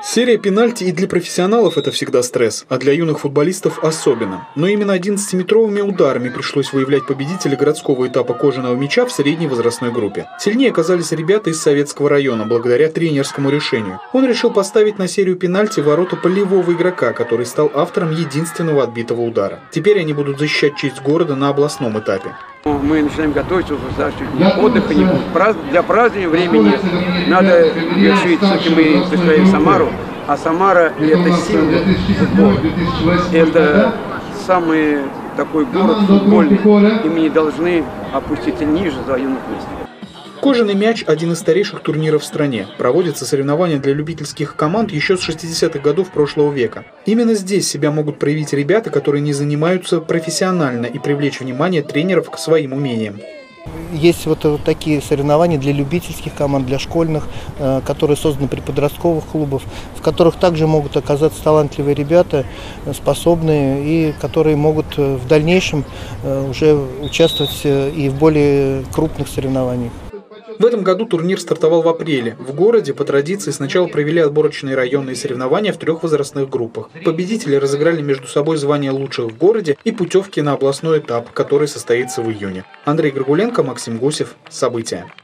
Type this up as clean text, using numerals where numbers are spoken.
Серия пенальти и для профессионалов это всегда стресс, а для юных футболистов особенно. Но именно 11-метровыми ударами пришлось выявлять победителя городского этапа кожаного мяча в средней возрастной группе. Сильнее оказались ребята из Советского района, благодаря тренерскому решению. Он решил поставить на серию пенальти в ворота полевого игрока, который стал автором единственного отбитого удара. Теперь они будут защищать честь города на областном этапе. Мы начинаем готовиться, отдыха не будет. Для празднования времени надо решить, все-таки мы представляем Самару, а Самара – это символ футбола. Это самый такой город футбольный, и мы не должны опуститься ниже заемных мест. Кожаный мяч – один из старейших турниров в стране. Проводятся соревнования для любительских команд еще с 60-х годов прошлого века. Именно здесь себя могут проявить ребята, которые не занимаются профессионально, и привлечь внимание тренеров к своим умениям. Есть вот такие соревнования для любительских команд, для школьных, которые созданы при подростковых клубах, в которых также могут оказаться талантливые ребята, способные, и которые могут в дальнейшем уже участвовать и в более крупных соревнованиях. В этом году турнир стартовал в апреле. В городе по традиции сначала провели отборочные районные соревнования в 3 возрастных группах. Победители разыграли между собой звания лучших в городе и путевки на областной этап, который состоится в июне. Андрей Горгуленко, Максим Гусев. События.